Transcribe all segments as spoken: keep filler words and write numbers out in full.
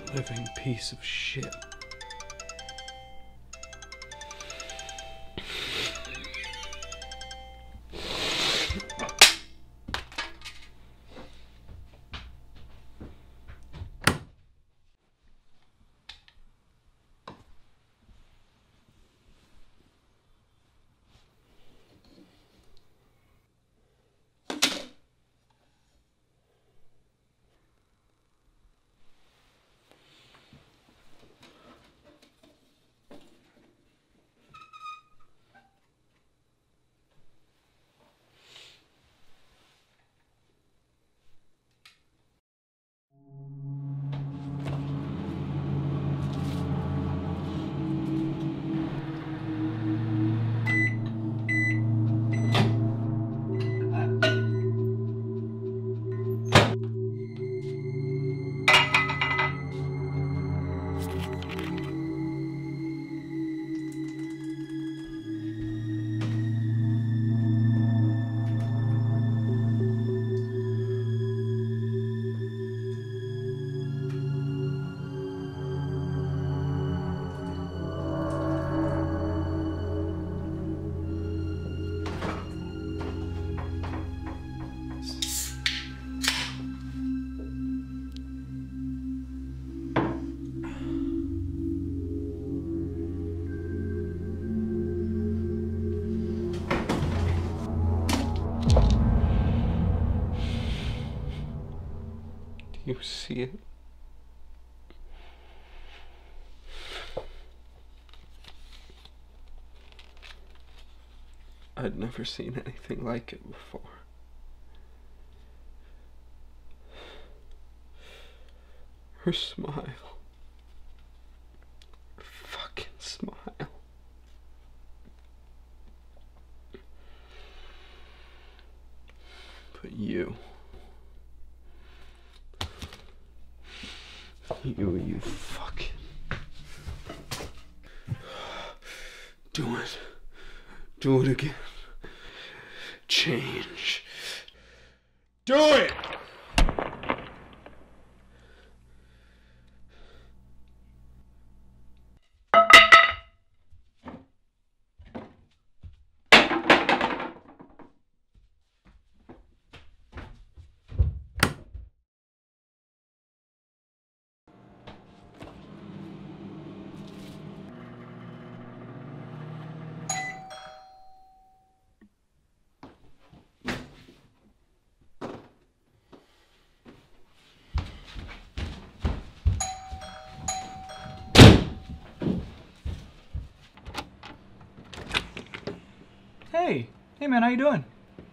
living piece of shit. You see it? I'd never seen anything like it before. Her smile. Her fucking smile. But you. You, you fucking... Do it. Do it again. Change. Do it! Hey, hey man, how you doing?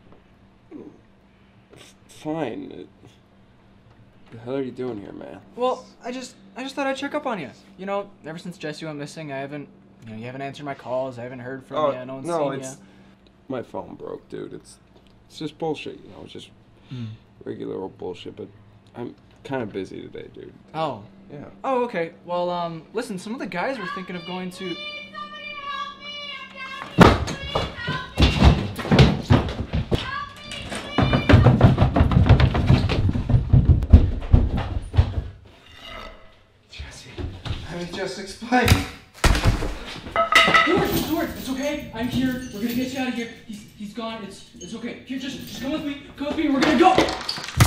Fine. What the hell are you doing here, man? Well, I just, I just thought I'd check up on you. You know, ever since Jesse went missing, I haven't, you know, you haven't answered my calls. I haven't heard from oh, you. No one's no, seen it's you. my phone broke, dude. It's, it's just bullshit. You know, it's just mm. regular old bullshit. But I'm kind of busy today, dude. Oh. Yeah. Oh, okay. Well, um, listen, some of the guys were thinking of going to. Just explain. George, George, it's okay. I'm here. We're gonna get you out of here. He's he's gone. It's it's okay. Here, just just come with me. Come with me. We're gonna go.